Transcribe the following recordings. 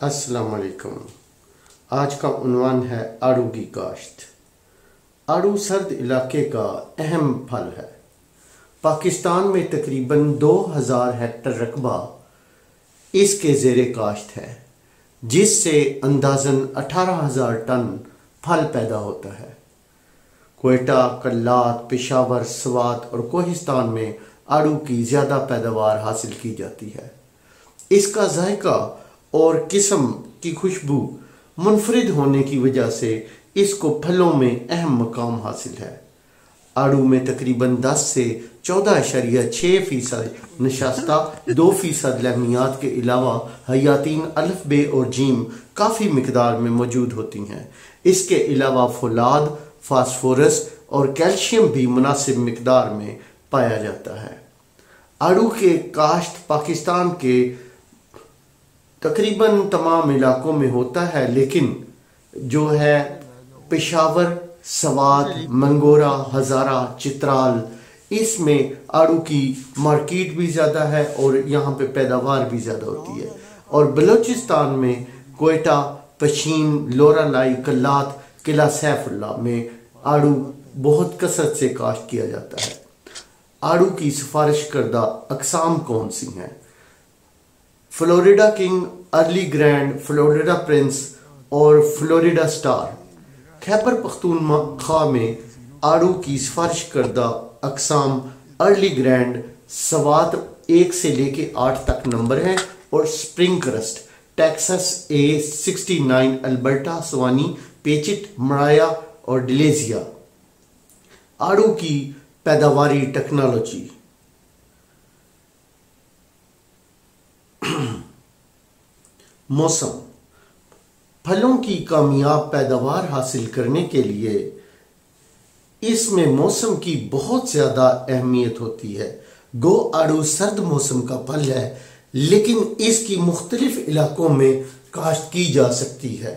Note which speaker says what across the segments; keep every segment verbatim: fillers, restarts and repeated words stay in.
Speaker 1: अस्सलाम वालेकुम। आज का उन्वान है आड़ू की काश्त। आड़ू सर्द इलाके का अहम फल है। पाकिस्तान में तकरीबन दो हज़ार हेक्टर रकबा इसके ज़ेरे काश्त है, जिससे अंदाज़न अठारह हज़ार टन फल पैदा होता है। क्वेटा, कल्लात, पेशावर, स्वात और कोहिस्तान में आड़ू की ज़्यादा पैदावार हासिल की जाती है। इसका जायका और किस्म की खुशबू मुनफरिद होने की वजह से इसको फलों में अहम मकाम हासिल है। आड़ू में तकरीबन दस से चौदह अशरिया छः फीसद नशास्ता, दो फीसद लहमियात के अलावा हयातीन अल्फ बे और जीम काफ़ी मिकदार में मौजूद होती हैं। इसके अलावा फौलाद, फास्फोरस और कैल्शियम भी मुनासिब मिकदार में पाया जाता है। आड़ू के काश्त पाकिस्तान के तकरीबन तमाम इलाकों में होता है, लेकिन जो है पेशावर, स्वात, मंगोरा, हज़ारा, चित्राल, इसमें आड़ू की मार्केट भी ज़्यादा है और यहाँ पे पैदावार भी ज़्यादा होती है। और बलूचिस्तान में कोयटा, पशीन, लोरालाई, कल्लात, किला सैफुल्ला में आड़ू बहुत कसरत से काश्त किया जाता है। आड़ू की सिफारिश करदा अकसाम कौन सी हैं? Florida king, early grand, Florida prince और फ्लोरिडा स्टार। खैबर पख्तूनख्वा में आड़ू की सिफारिश करदा अकसाम अर्ली ग्रैंड, स्वात एक से लेके आठ तक नंबर हैं और spring crest, Texas A sixty nine, Alberta, सवानी, पेचिट, मराया और डिलेजिया। आड़ू की पैदावारी टेक्नोलॉजी। मौसम। फलों की कामयाब पैदावार हासिल करने के लिए इसमें मौसम की बहुत ज़्यादा अहमियत होती है। गो आड़ू सर्द मौसम का फल है, लेकिन इसकी मुख्तलिफ इलाकों में काश्त की जा सकती है,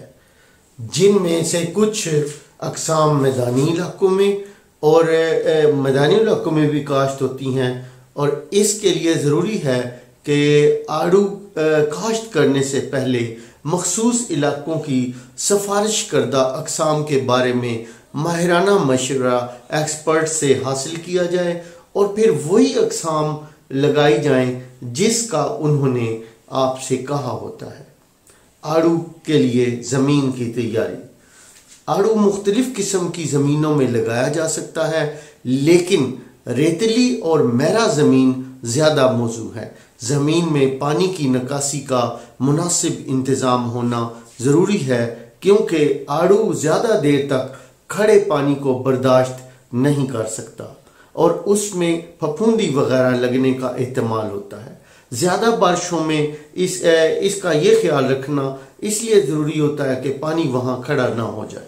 Speaker 1: जिनमें से कुछ अकसाम मैदानी इलाकों में और मैदानी इलाकों में भी काश्त होती हैं। और इसके लिए ज़रूरी है कि आड़ू काश्त करने से पहले मखसूस इलाकों की सिफारिश करदा अकसाम के बारे में माहिराना मशवरा एक्सपर्ट से हासिल किया जाए और फिर वही अकसाम लगाई जाएं जिसका उन्होंने आपसे कहा होता है। आड़ू के लिए ज़मीन की तैयारी। आड़ू मुख्तलिफ किस्म की ज़मीनों में लगाया जा सकता है, लेकिन रेतीली और मैरा ज़मीन ज़्यादा मौजू है। ज़मीन में पानी की निकासी का मुनासिब इंतज़ाम होना ज़रूरी है, क्योंकि आड़ू ज़्यादा देर तक खड़े पानी को बर्दाश्त नहीं कर सकता और उसमें फफूंदी वगैरह लगने का एहतमाल होता है। ज़्यादा बारिशों में इस इसका ये ख्याल रखना इसलिए ज़रूरी होता है कि पानी वहाँ खड़ा ना हो जाए।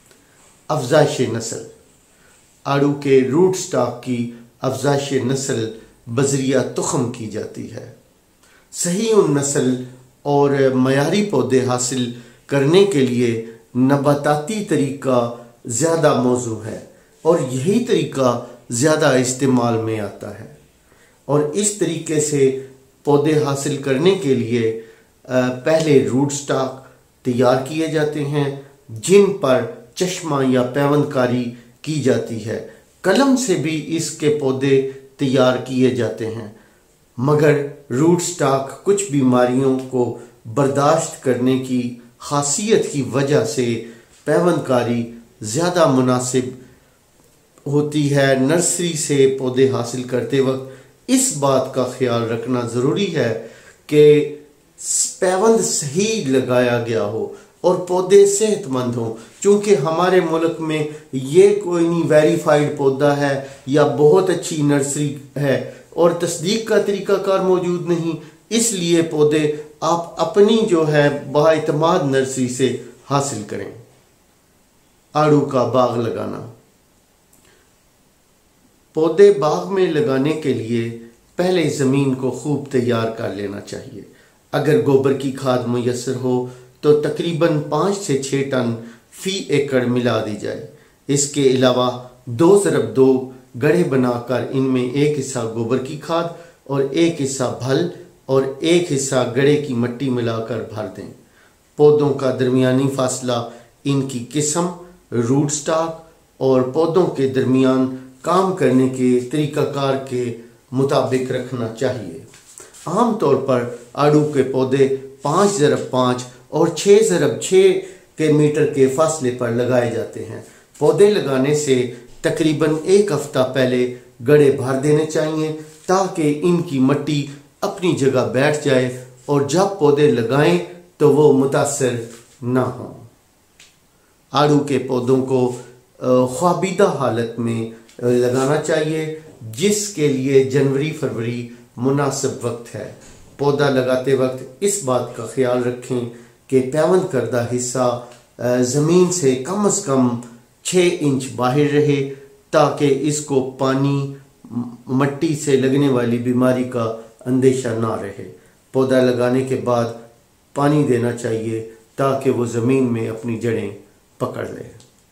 Speaker 1: अफजाइश नस्ल। आड़ू के रूट स्टॉक की अफजाइश नस्ल बजरिया तुख्म की जाती है। सही उन नस्ल और मयारी पौधे हासिल करने के लिए नबाताती तरीका ज़्यादा मौजू है और यही तरीका ज़्यादा इस्तेमाल में आता है। और इस तरीके से पौधे हासिल करने के लिए पहले रूट स्टॉक तैयार किए जाते हैं, जिन पर चश्मा या पैवंदकारी की जाती है। कलम से भी इसके पौधे तैयार किए जाते हैं, मगर रूट स्टॉक कुछ बीमारियों को बर्दाश्त करने की खासियत की वजह से पैवंदकारी ज़्यादा मुनासिब होती है। नर्सरी से पौधे हासिल करते वक्त इस बात का ख्याल रखना ज़रूरी है कि पैवंद सही लगाया गया हो और पौधे सेहतमंद हों, चूँकि हमारे मुल्क में ये कोई नहीं वेरीफाइड पौधा है या बहुत अच्छी नर्सरी है और तस्दीक का तरीक़ाकार मौजूद नहीं, इसलिए पौधे आप अपनी जो है बाइतमाद नर्सरी से हासिल करें। आड़ू का बाग लगाना। पौधे बाग में लगाने के लिए पहले ज़मीन को खूब तैयार कर लेना चाहिए। अगर गोबर की खाद मुयस्सर हो तो तकरीबन पाँच से छः टन फी एकड़ मिला दी जाए। इसके अलावा दो ज़रब दो गड्ढे बनाकर इनमें एक हिस्सा गोबर की खाद और एक हिस्सा भल और एक हिस्सा गड्ढे की मिट्टी मिलाकर भर दें। पौधों का दरमियानी फासला इनकी किस्म, रूट स्टॉक और पौधों के दरमियान काम करने के तरीक़ाकार के मुताबिक रखना चाहिए। आम तौर पर आड़ू के पौधे पाँच ज़रब पाँच और छः ज़रब छः के मीटर के फासले पर लगाए जाते हैं। पौधे लगाने से तकरीबन एक हफ्ता पहले गड्ढे भर देने चाहिए ताकि इनकी मिट्टी अपनी जगह बैठ जाए और जब पौधे लगाएं तो वो मुतासर ना हो। आड़ू के पौधों को ख्वाबीदा हालत में लगाना चाहिए, जिसके लिए जनवरी फरवरी मुनासिब वक्त है। पौधा लगाते वक्त इस बात का ख्याल रखें कि पैवंद करदा हिस्सा ज़मीन से कम अज़ कम छः इंच बाहर रहे ताकि इसको पानी मिट्टी से लगने वाली बीमारी का अंदेशा ना रहे। पौधा लगाने के बाद पानी देना चाहिए ताकि वो ज़मीन में अपनी जड़ें पकड़ ले।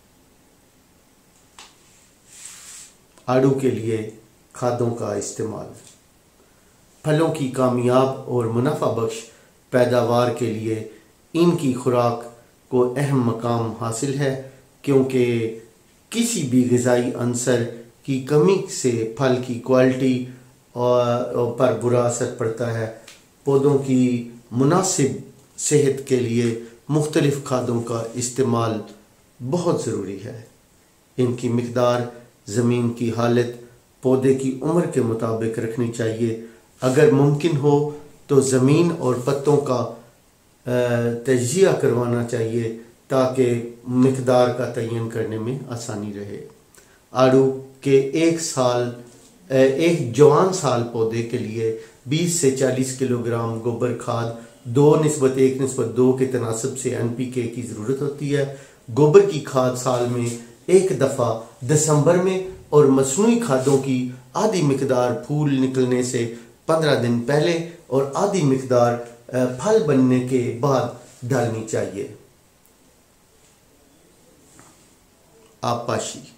Speaker 1: आड़ू के लिए खादों का इस्तेमाल। फलों की कामयाब और मुनाफा बख्श पैदावार के लिए इनकी खुराक को अहम मकाम हासिल है, क्योंकि किसी भी ग़िज़ाई अंसर की कमी से फल की क्वालिटी और पर बुरा असर पड़ता है। पौधों की मुनासिब सेहत के लिए मुख्तलिफ खादों का इस्तेमाल बहुत ज़रूरी है। इनकी मिक़दार ज़मीन की हालत, पौधे की उम्र के मुताबिक रखनी चाहिए। अगर मुमकिन हो तो ज़मीन और पत्तों का तजिया करवाना चाहिए ताकि मिक़दार का तयन करने में आसानी रहे। आड़ू के एक साल एक जवान साल पौधे के लिए बीस से चालीस किलोग्राम गोबर खाद दो निस्बत एक निस्बत दो के तनासब से एन पी के की ज़रूरत होती है। गोबर की खाद साल में एक दफ़ा दिसंबर में और मसनूई खादों की आधी मिक़दार फूल निकलने से पंद्रह दिन पहले और आधी मिक़दार फल बनने के बाद डालनी चाहिए। आपाशी।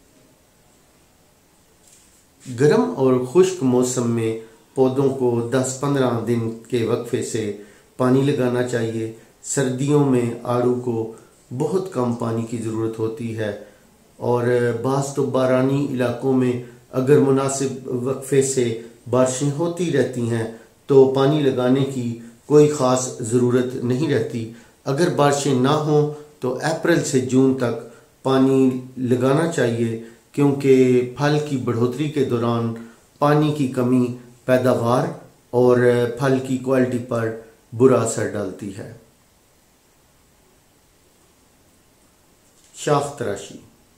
Speaker 1: गर्म और खुश्क मौसम में पौधों को दस पंद्रह दिन के वक्फे से पानी लगाना चाहिए। सर्दियों में आड़ू को बहुत कम पानी की ज़रूरत होती है और बाज़ तो बारानी इलाकों में अगर मुनासिब वक्फे से बारिशें होती रहती हैं तो पानी लगाने की कोई ख़ास ज़रूरत नहीं रहती। अगर बारिशें ना हों तो अप्रैल से जून तक पानी लगाना चाहिए, क्योंकि फल की बढ़ोतरी के दौरान पानी की कमी पैदावार और फल की क्वालिटी पर बुरा असर डालती है। शाख तराशी।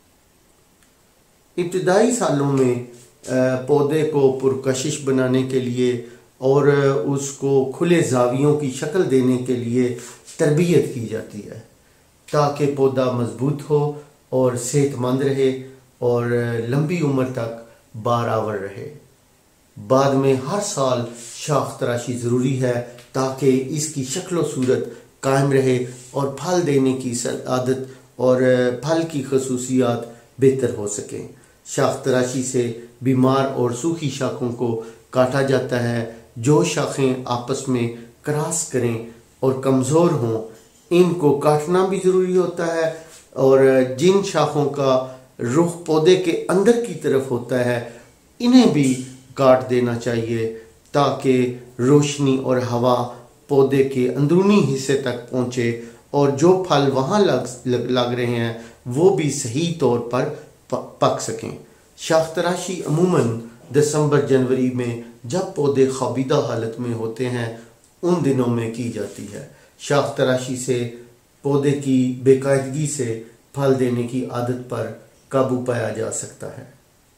Speaker 1: इब्तिदाई सालों में पौधे को पुरकशिश बनाने के लिए और उसको खुले जावियों की शक्ल देने के लिए तरबियत की जाती है ताकि पौधा मजबूत हो और सेहतमंद रहे और लंबी उम्र तक बारावर रहे। बाद में हर साल शाख तराशी ज़रूरी है ताकि इसकी शक्ल व सूरत कायम रहे और फल देने की आदत और फल की खसूसियात बेहतर हो सकें। शाख तराशी से बीमार और सूखी शाखों को काटा जाता है। जो शाखें आपस में क्रॉस करें और कमज़ोर हों, इनको काटना भी ज़रूरी होता है और जिन शाखों का रुख पौधे के अंदर की तरफ होता है, इन्हें भी काट देना चाहिए ताकि रोशनी और हवा पौधे के अंदरूनी हिस्से तक पहुँचे और जो फल वहाँ लग, लग लग रहे हैं वो भी सही तौर पर पक सकें। शाख तराशी अमूमन दिसंबर जनवरी में जब पौधे ख्वाबीदा हालत में होते हैं उन दिनों में की जाती है। शाख तराशी से पौधे की बेकायदगी से फल देने की आदत पर काबू पाया जा सकता है।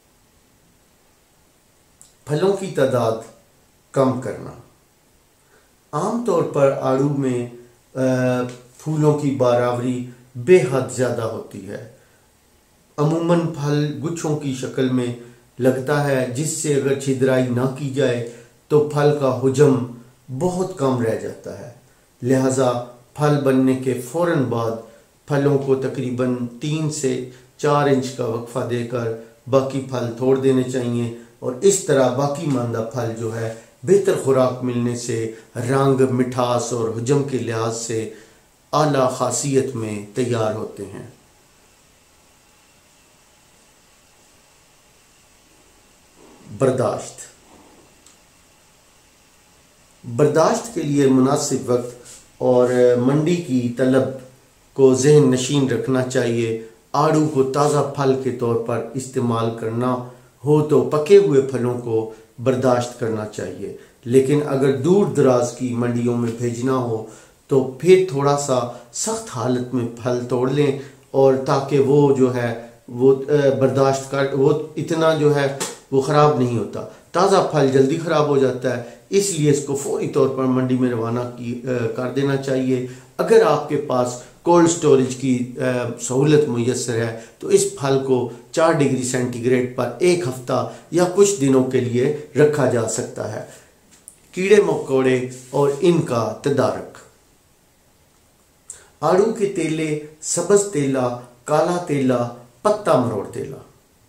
Speaker 1: फलों की तादाद कम करना। आमतौर पर आड़ू में फूलों की बारावरी बेहद ज़्यादा होती है। अमूमन फल गुच्छों की शक्ल में लगता है, जिससे अगर छिदराई ना की जाए तो फल का हुजम बहुत कम रह जाता है। लिहाजा फल बनने के फौरन बाद फलों को तकरीबन तीन से चार इंच का वक्फा देकर बाकी फल तोड़ देने चाहिए और इस तरह बाकी मांदा फल जो है बेहतर खुराक मिलने से रंग, मिठास और हुजम के लिहाज से आला खासियत में तैयार होते हैं। बर्दाश्त बर्दाश्त के लिए मुनासिब वक्त और मंडी की तलब को जहन नशीन रखना चाहिए। आड़ू को ताज़ा फल के तौर पर इस्तेमाल करना हो तो पके हुए फलों को बर्दाश्त करना चाहिए, लेकिन अगर दूर दराज की मंडियों में भेजना हो तो फिर थोड़ा सा सख्त हालत में फल तोड़ लें, और ताकि वो जो है वो बर्दाश्त कर वो इतना जो है वो ख़राब नहीं होता। ताज़ा फल जल्दी ख़राब हो जाता है, इसलिए इसको फौरी तौर पर मंडी में रवाना की कर देना चाहिए। अगर आपके पास कोल्ड स्टोरेज की सहूलत मुयस्सर है तो इस फल को चार डिग्री सेंटीग्रेड पर एक हफ्ता या कुछ दिनों के लिए रखा जा सकता है। कीड़े मकोड़े और इनका तदारक। आड़ू के तेले सब्ज तेला, काला तेला, पत्ता मरोड़ तेला।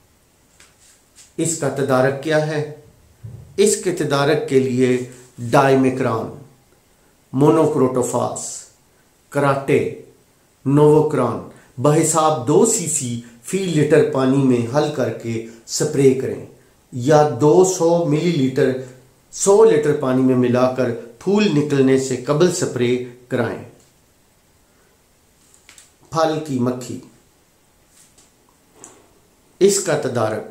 Speaker 1: इसका तदारक क्या है? इसके तदारक के लिए डाइमेक्रॉन, मोनोक्रोटोफास, कराटे, नोवोक्रॉन बहिसाब दो सीसी फी लीटर पानी में हल करके स्प्रे करें, या दो सौ मिलीलीटर सौ लीटर पानी में मिलाकर फूल निकलने से कबल स्प्रे कराएं। फल की मक्खी। इसका तदारक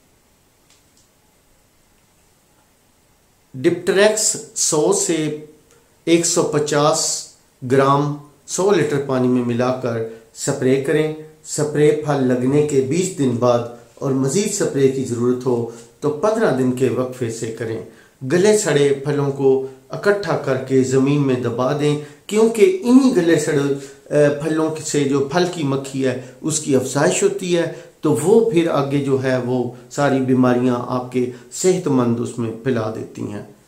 Speaker 1: डिप्टेरेक्स सौ से एक सौ पचास ग्राम सौ लीटर पानी में मिलाकर स्प्रे करें। स्प्रे फल लगने के बीस दिन बाद और मज़ीद स्प्रे की ज़रूरत हो तो पंद्रह दिन के वक्फे से करें। गले सड़े फलों को इकट्ठा करके ज़मीन में दबा दें, क्योंकि इन्हीं गले सड़े फलों से जो फल की मक्खी है उसकी अफजाइश होती है, तो वो फिर आगे जो है वो सारी बीमारियां आपके सेहतमंद उसमें फैला देती हैं।